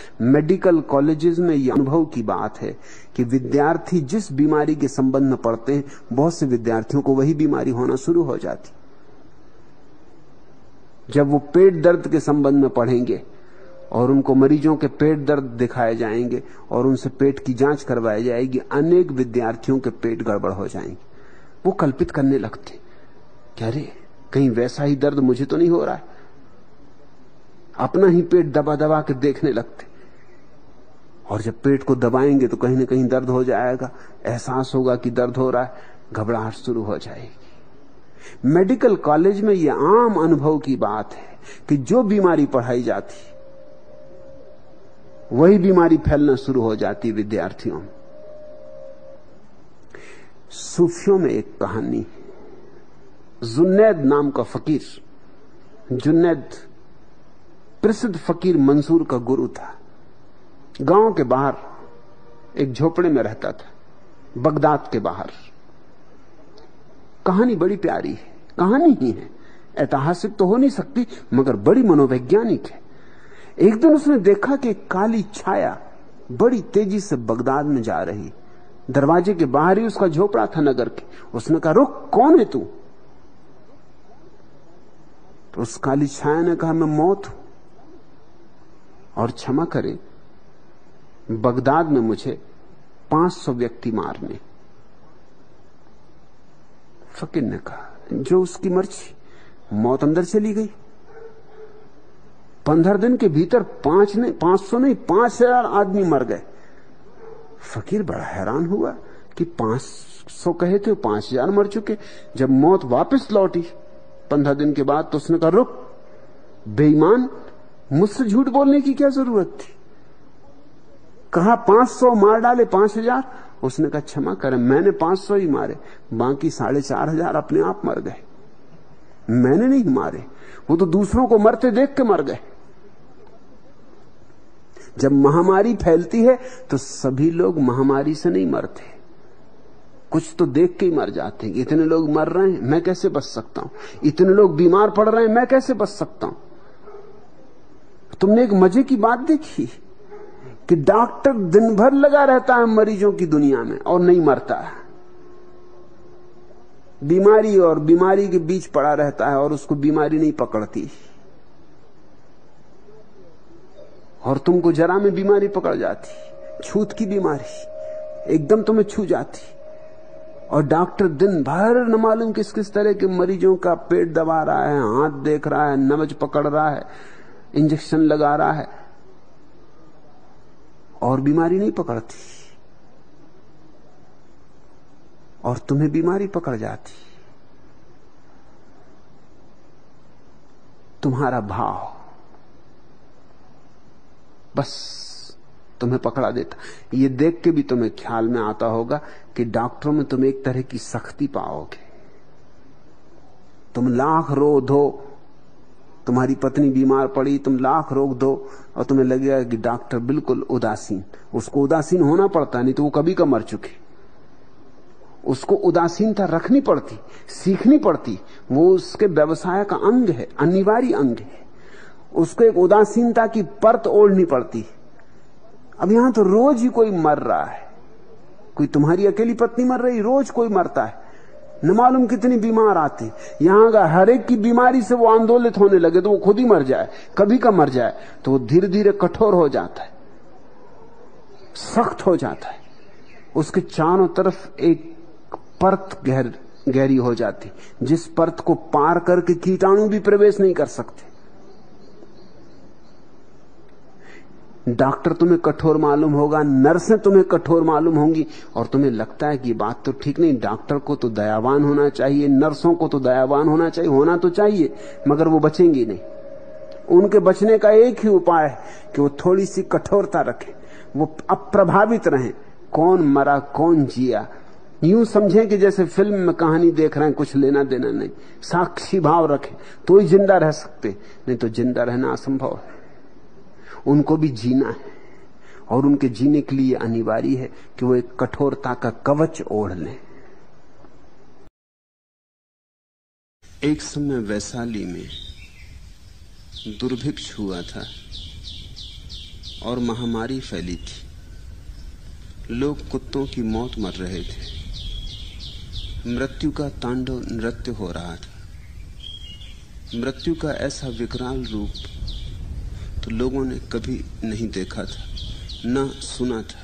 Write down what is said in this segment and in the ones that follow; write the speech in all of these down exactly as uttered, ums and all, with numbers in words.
Medical colleges में यह अनुभव की बात है कि विद्यार्थी जिस बीमारी के संबंध में पढ़ते हैं, बहुत से विद्यार्थियों को वही बीमारी होना शुरू हो जाती। जब वो पेट दर्द के संबंध में पढ़ेंगे और उनको मरीजों के पेट दर्द दिखाए जाएंगे और उनसे पेट की जांच करवाई जाएगी, अनेक विद्यार्थियों के पेट गड़बड़ हो जाएंगे। वो कल्पित करने लगते, क्या रे कहीं वैसा ही दर्द मुझे तो नहीं हो रहा है। अपना ही पेट दबा दबा के देखने लगते, और जब पेट को दबाएंगे तो कहीं ना कहीं दर्द हो जाएगा, एहसास होगा कि दर्द हो रहा है, घबराहट शुरू हो जाएगी। मेडिकल कॉलेज में यह आम अनुभव की बात है कि जो बीमारी पढ़ाई जाती वही बीमारी फैलना शुरू हो जाती विद्यार्थियों में। सूफियों में एक कहानी है, जुन्नैद नाम का फकीर। जुन्नैद प्रसिद्ध फकीर मंसूर का गुरु था। गांव के बाहर एक झोपड़े में रहता था, बगदाद के बाहर। कहानी बड़ी प्यारी है, कहानी ही है, ऐतिहासिक तो हो नहीं सकती मगर बड़ी मनोवैज्ञानिक है। एक दिन उसने देखा कि काली छाया बड़ी तेजी से बगदाद में जा रही। दरवाजे के बाहर ही उसका झोपड़ा था नगर के। उसने कहा, रुक, कौन है तू? तो उस काली छाया ने कहा, मैं मौत हूं और क्षमा करे, बगदाद में मुझे पांच सौ व्यक्ति मारने। फकीर ने कहा, जो उसकी मर्जी। मौत अंदर चली गई। पंद्रह दिन के भीतर पांच नहीं पांच सौ नहीं पांच हजार आदमी मर गए। फकीर बड़ा हैरान हुआ कि पांच सौ कहे थे, पांच हजार मर चुके। जब मौत वापस लौटी पंद्रह दिन के बाद तो उसने कहा, रुक बेईमान, मुझसे झूठ बोलने की क्या जरूरत थी? कहा पांच सौ मार डाले पांच हजार। उसने कहा, क्षमा करें, मैंने पांच सौ ही मारे, बाकी साढ़े चार हजार अपने आप मर गए। मैंने नहीं मारे, वो तो दूसरों को मरते देख के मर गए। जब महामारी फैलती है तो सभी लोग महामारी से नहीं मरते, कुछ तो देख के ही मर जाते हैं। इतने लोग मर रहे हैं, मैं कैसे बच सकता हूं? इतने लोग बीमार पड़ रहे हैं, मैं कैसे बच सकता हूं? तुमने एक मजे की बात देखी कि डॉक्टर दिन भर लगा रहता है मरीजों की दुनिया में और नहीं मरता है। बीमारी और बीमारी के बीच पड़ा रहता है और उसको बीमारी नहीं पकड़ती। और तुमको जरा में बीमारी पकड़ जाती, छूत की बीमारी एकदम तुम्हें छू जाती। और डॉक्टर दिन भर न मालूम किस किस तरह के मरीजों का पेट दबा रहा है, हाथ देख रहा है, नब्ज पकड़ रहा है, इंजेक्शन लगा रहा है, और बीमारी नहीं पकड़ती। और तुम्हें बीमारी पकड़ जाती। तुम्हारा भाव बस तुम्हें पकड़ा देता। ये देख के भी तुम्हें ख्याल में आता होगा कि डॉक्टरों में तुम एक तरह की सख्ती पाओगे। तुम लाख रो दो, तुम्हारी पत्नी बीमार पड़ी, तुम लाख रोक दो और तुम्हें लगेगा कि डॉक्टर बिल्कुल उदासीन। उसको उदासीन होना पड़ता, नहीं तो वो कभी का मर चुके। उसको उदासीनता रखनी पड़ती, सीखनी पड़ती, वो उसके व्यवसाय का अंग है, अनिवार्य अंग है। उसको एक उदासीनता की परत ओढ़नी पड़ती। अब यहां तो रोज ही कोई मर रहा है, कोई तुम्हारी अकेली पत्नी मर रही, रोज कोई मरता है, न मालूम कितनी बीमार आते। यहां अगर हर एक की बीमारी से वो आंदोलित होने लगे तो वो खुद ही मर जाए, कभी का मर जाए, तो वो धीरे धीरे कठोर हो जाता है, सख्त हो जाता है। उसके चारों तरफ एक परत गहर गहरी हो जाती, जिस परत को पार करके कीटाणु भी प्रवेश नहीं कर सकते। डॉक्टर तुम्हें कठोर मालूम होगा, नर्सें तुम्हें कठोर मालूम होंगी, और तुम्हें लगता है कि ये बात तो ठीक नहीं, डॉक्टर को तो दयावान होना चाहिए, नर्सों को तो दयावान होना चाहिए, होना तो चाहिए, मगर वो बचेंगी नहीं। उनके बचने का एक ही उपाय है कि वो थोड़ी सी कठोरता रखें, वो अप्रभावित रहें। कौन मरा कौन जिया, यूं समझें कि जैसे फिल्म में कहानी देख रहे हैं, कुछ लेना देना नहीं। साक्षी भाव रखें तो ही जिंदा रह सकते, नहीं तो जिंदा रहना असंभव है। उनको भी जीना है, और उनके जीने के लिए अनिवार्य है कि वो एक कठोरता का कवच ओढ़ लें। एक समय वैशाली में दुर्भिक्ष हुआ था और महामारी फैली थी। लोग कुत्तों की मौत मर रहे थे। मृत्यु का तांडव नृत्य हो रहा था। मृत्यु का ऐसा विकराल रूप तो लोगों ने कभी नहीं देखा था, न सुना था।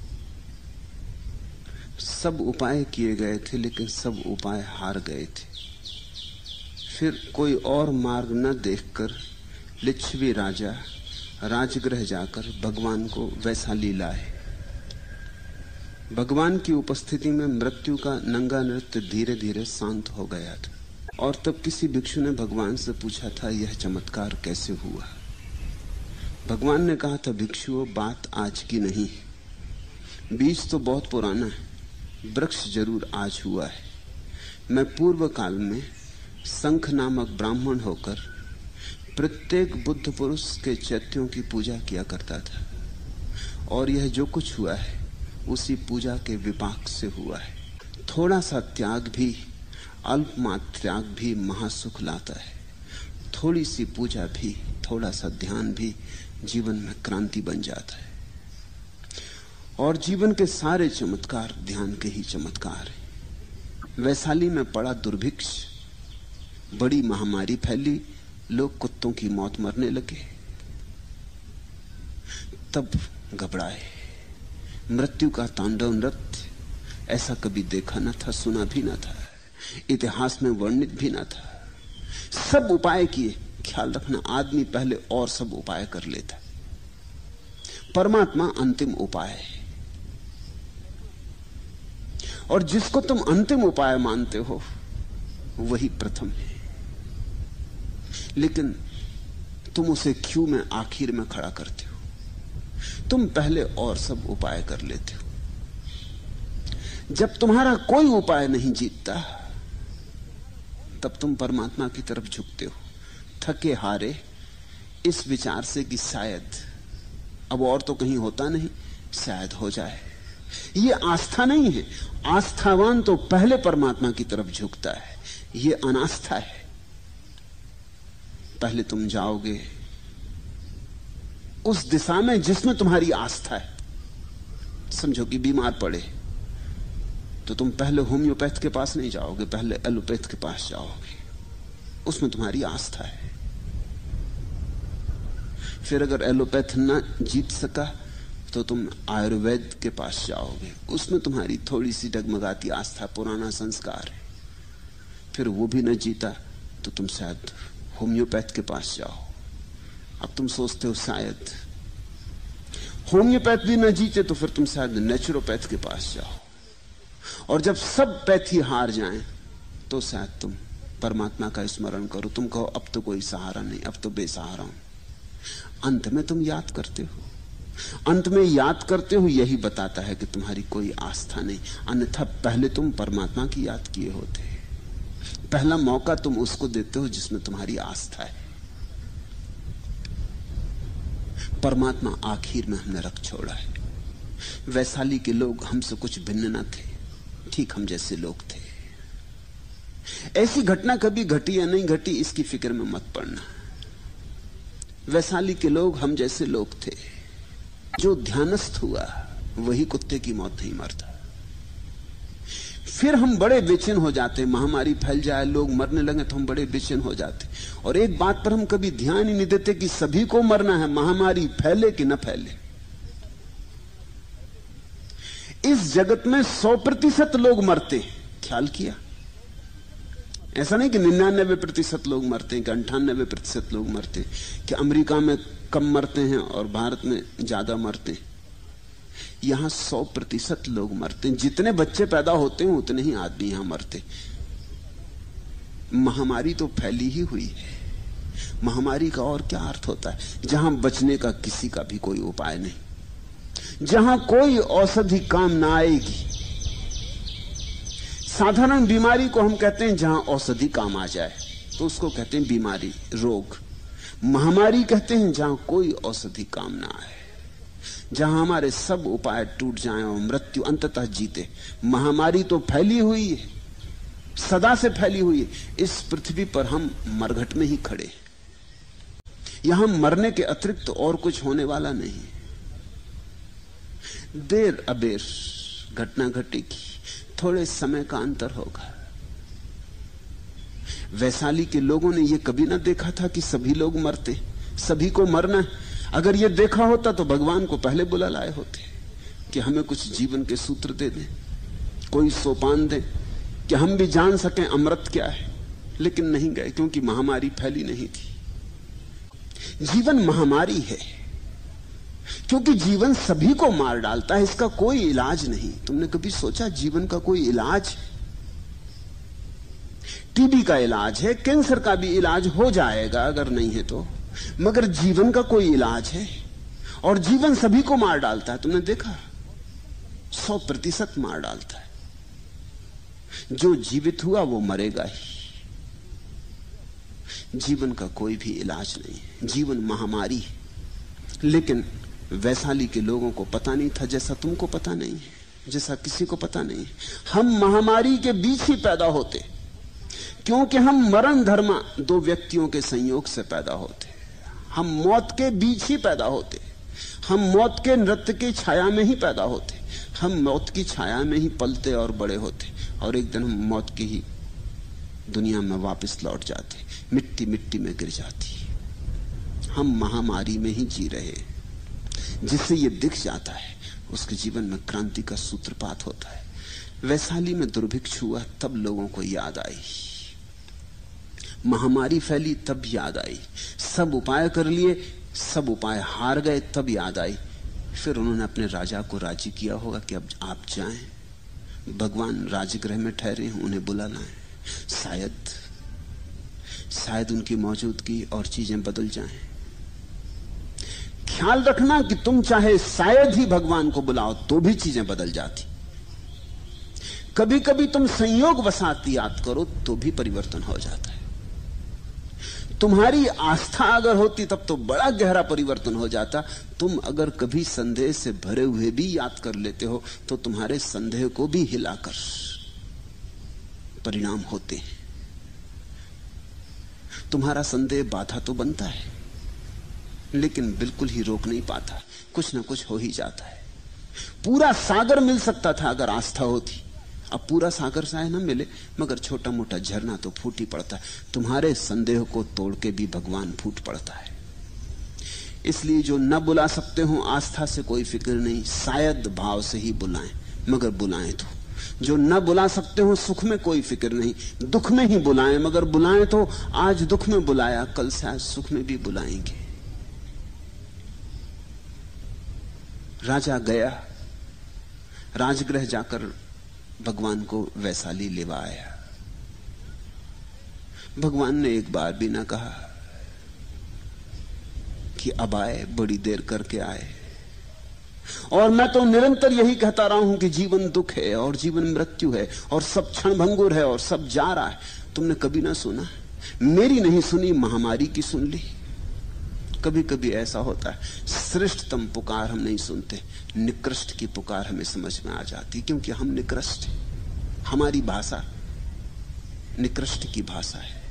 सब उपाय किए गए थे, लेकिन सब उपाय हार गए थे। फिर कोई और मार्ग न देखकर लिच्छवी राजा राजगृह जाकर भगवान को वैशाली लाए। भगवान की उपस्थिति में मृत्यु का नंगा नृत्य धीरे धीरे शांत हो गया था। और तब किसी भिक्षु ने भगवान से पूछा था, यह चमत्कार कैसे हुआ? भगवान ने कहा था, भिक्षुओं, बात आज की नहीं, बीज तो बहुत पुराना है, वृक्ष जरूर आज हुआ है। मैं पूर्व काल में शंख नामक ब्राह्मण होकर प्रत्येक बुद्ध पुरुष के चैत्यों की पूजा किया करता था, और यह जो कुछ हुआ है उसी पूजा के विपाक से हुआ है। थोड़ा सा त्याग भी, अल्प मात्र त्याग भी महासुख लाता है। थोड़ी सी पूजा भी, थोड़ा सा ध्यान भी जीवन में क्रांति बन जाता है। और जीवन के सारे चमत्कार ध्यान के ही चमत्कार हैं। वैशाली में पड़ा दुर्भिक्ष, बड़ी महामारी फैली, लोग कुत्तों की मौत मरने लगे। तब घबराए। मृत्यु का तांडव नृत्य ऐसा कभी देखा न था, सुना भी न था, इतिहास में वर्णित भी न था। सब उपाय किए। ख्याल रखना, आदमी पहले और सब उपाय कर लेता, परमात्मा अंतिम उपाय है। और जिसको तुम अंतिम उपाय मानते हो वही प्रथम है, लेकिन तुम उसे क्यों में आखिर में खड़ा करते हो। तुम पहले और सब उपाय कर लेते हो। जब तुम्हारा कोई उपाय नहीं जीतता, तब तुम परमात्मा की तरफ झुकते हो, थके हारे, इस विचार से कि शायद अब और तो कहीं होता नहीं, शायद हो जाए। ये आस्था नहीं है। आस्थावान तो पहले परमात्मा की तरफ झुकता है। ये अनास्था है। पहले तुम जाओगे उस दिशा में जिसमें तुम्हारी आस्था है। समझो कि बीमार पड़े तो तुम पहले होम्योपैथ के पास नहीं जाओगे, पहले एलोपैथ के पास जाओगे, उसमें तुम्हारी आस्था है। फिर अगर एलोपैथ ना जीत सका तो तुम आयुर्वेद के पास जाओगे, उसमें तुम्हारी थोड़ी सी डगमगाती आस्था, पुराना संस्कार है। फिर वो भी न जीता तो तुम शायद होम्योपैथ के पास जाओ। अब तुम सोचते हो शायद होम्योपैथ भी न जीते तो फिर तुम शायद नेचुरोपैथ के पास जाओ। और जब सब पैथी हार जाएं तो शायद तुम परमात्मा का स्मरण करो। तुम कहो अब तो कोई सहारा नहीं, अब तो बेसहारा हूं। अंत में तुम याद करते हो, अंत में याद करते हो, यही बताता है कि तुम्हारी कोई आस्था नहीं। अन्यथा पहले तुम परमात्मा की याद किए होते। पहला मौका तुम उसको देते हो जिसमें तुम्हारी आस्था है। परमात्मा आखिर में हमने रख छोड़ा है। वैशाली के लोग हमसे कुछ भिन्न न थे, ठीक हम जैसे लोग थे। ऐसी घटना कभी घटी या नहीं घटी इसकी फिक्र में मत पड़ना। वैशाली के लोग हम जैसे लोग थे। जो ध्यानस्थ हुआ वही कुत्ते की मौत नहीं मरता। फिर हम बड़े बेचैन हो जाते, महामारी फैल जाए, लोग मरने लगे तो हम बड़े बेचैन हो जाते। और एक बात पर हम कभी ध्यान ही नहीं देते कि सभी को मरना है, महामारी फैले कि न फैले। इस जगत में सौ प्रतिशत लोग मरते, ख्याल किया? ऐसा नहीं कि निन्यानबे प्रतिशत लोग मरते हैं, कि अंठानबे प्रतिशत लोग मरते हैं, कि अमेरिका में कम मरते हैं और भारत में ज्यादा मरते हैं। यहां सौ प्रतिशत लोग मरते हैं। जितने बच्चे पैदा होते हैं उतने ही आदमी यहां मरते। महामारी तो फैली ही हुई है। महामारी का और क्या अर्थ होता है? जहां बचने का किसी का भी कोई उपाय नहीं, जहां कोई औषधि काम ना आएगी। साधारण बीमारी को हम कहते हैं जहां औषधि काम आ जाए तो उसको कहते हैं बीमारी, रोग। महामारी कहते हैं जहां कोई औषधि काम ना आए, जहां हमारे सब उपाय टूट जाएं और मृत्यु अंततः जीते। महामारी तो फैली हुई है, सदा से फैली हुई है। इस पृथ्वी पर हम मरघट में ही खड़े। यहां मरने के अतिरिक्त तो और कुछ होने वाला नहीं। देर अबेर घटना घटेगी, थोड़े समय का अंतर होगा। वैशाली के लोगों ने यह कभी ना देखा था कि सभी लोग मरते, सभी को मरना है। अगर यह देखा होता तो भगवान को पहले बुला लाए होते कि हमें कुछ जीवन के सूत्र दे दें, कोई सोपान दें कि हम भी जान सकें अमृत क्या है। लेकिन नहीं गए, क्योंकि महामारी फैली नहीं थी। जीवन महामारी है, क्योंकि जीवन सभी को मार डालता है, इसका कोई इलाज नहीं। तुमने कभी सोचा जीवन का कोई इलाज? टीबी का इलाज है, कैंसर का भी इलाज हो जाएगा अगर नहीं है तो, मगर जीवन का कोई इलाज है? और जीवन सभी को मार डालता है। तुमने देखा, सौ प्रतिशत मार डालता है। जो जीवित हुआ वो मरेगा ही। जीवन का कोई भी इलाज नहीं है, जीवन महामारी है। लेकिन वैशाली के लोगों को पता नहीं था, जैसा तुमको पता नहीं है, जैसा किसी को पता नहीं है। हम महामारी के बीच ही पैदा होते, क्योंकि हम मरण धर्मा दो व्यक्तियों के संयोग से पैदा होते। हम मौत के बीच ही पैदा होते, हम मौत के नृत्य की छाया में ही पैदा होते, हम मौत की छाया में ही पलते और बड़े होते, और एक दिन हम मौत की ही दुनिया में वापस लौट जाते, मिट्टी मिट्टी में गिर जाती। हम महामारी में ही जी रहे। जिससे ये दिख जाता है उसके जीवन में क्रांति का सूत्रपात होता है। वैशाली में दुर्भिक्ष हुआ तब लोगों को याद आई, महामारी फैली तब याद आई, सब उपाय कर लिए, सब उपाय हार गए तब याद आई। फिर उन्होंने अपने राजा को राजी किया होगा कि अब आप जाएं, भगवान राजगृह में ठहरे हैं, उन्हें बुला लाएं। शायद शायद उनकी मौजूदगी और चीजें बदल जाएं। ख्याल रखना कि तुम चाहे शायद ही भगवान को बुलाओ तो भी चीजें बदल जाती। कभी कभी तुम संयोग वसात याद करो तो भी परिवर्तन हो जाता है। तुम्हारी आस्था अगर होती तब तो बड़ा गहरा परिवर्तन हो जाता। तुम अगर कभी संदेह से भरे हुए भी याद कर लेते हो तो तुम्हारे संदेह को भी हिलाकर परिणाम होते हैं। तुम्हारा संदेह बाधा तो बनता है, लेकिन बिल्कुल ही रोक नहीं पाता, कुछ ना कुछ हो ही जाता है। पूरा सागर मिल सकता था अगर आस्था होती। अब पूरा सागर शायद न मिले, मगर छोटा मोटा झरना तो फूट ही पड़ता है। तुम्हारे संदेह को तोड़ के भी भगवान फूट पड़ता है। इसलिए जो न बुला सकते हो आस्था से कोई फिक्र नहीं, शायद भाव से ही बुलाएं, मगर बुलाएं तो। जो न बुला सकते हो सुख में कोई फिक्र नहीं, दुख में ही बुलाएं, मगर बुलाएं तो। आज दुख में बुलाया, कल शायद सुख में भी बुलाएंगे। राजा गया, राजगृह जाकर भगवान को वैशाली लेवा आया। भगवान ने एक बार भी ना कहा कि अब आए, बड़ी देर करके आए। और मैं तो निरंतर यही कहता रहा हूं कि जीवन दुख है और जीवन मृत्यु है और सब क्षण भंगुर है और सब जा रहा है। तुमने कभी ना सुना, मेरी नहीं सुनी, महामारी की सुन ली। कभी कभी ऐसा होता है, श्रेष्ठतम पुकार हम नहीं सुनते, निकृष्ट की पुकार हमें समझ में आ जाती, क्योंकि हम निकृष्ट हैं। हमारी भाषा निकृष्ट की भाषा है।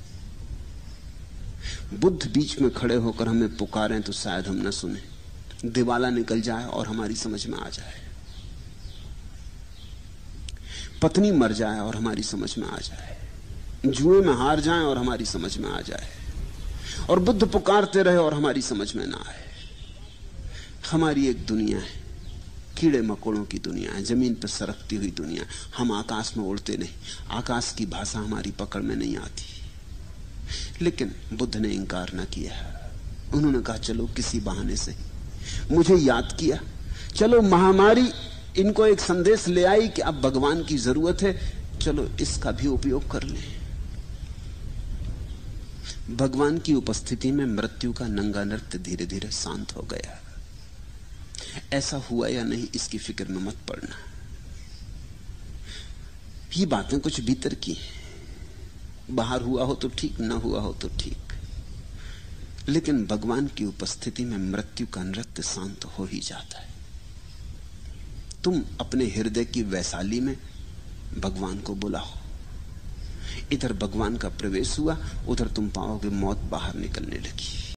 बुद्ध बीच में खड़े होकर हमें पुकारें तो शायद हम न सुने, दिवाला निकल जाए और हमारी समझ में आ जाए, पत्नी मर जाए और हमारी समझ में आ जाए, जुए में हार जाए और हमारी समझ में आ जाए, और बुद्ध पुकारते रहे और हमारी समझ में ना आए। हमारी एक दुनिया है, कीड़े मकोड़ों की दुनिया है, जमीन पर सरकती हुई दुनिया। हम आकाश में उड़ते नहीं, आकाश की भाषा हमारी पकड़ में नहीं आती। लेकिन बुद्ध ने इंकार ना किया। उन्होंने कहा चलो किसी बहाने से मुझे याद किया, चलो महामारी इनको एक संदेश ले आई कि अब भगवान की जरूरत है, चलो इसका भी उपयोग कर लें। भगवान की उपस्थिति में मृत्यु का नंगा नृत्य धीरे धीरे शांत हो गया। ऐसा हुआ या नहीं इसकी फिक्र में मत पड़ना, ये बातें कुछ भीतर की हैं। बाहर हुआ हो तो ठीक, ना हुआ हो तो ठीक, लेकिन भगवान की उपस्थिति में मृत्यु का नृत्य शांत हो ही जाता है। तुम अपने हृदय की वैशाली में भगवान को बुलाओ। इधर भगवान का प्रवेश हुआ, उधर तुम पाओगे मौत बाहर निकलने लगी।